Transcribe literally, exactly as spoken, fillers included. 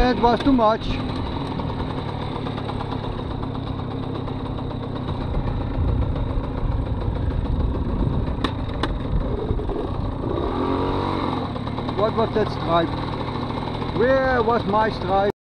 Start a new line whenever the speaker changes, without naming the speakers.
and it was too much. What was that stripe? Where was my stripe?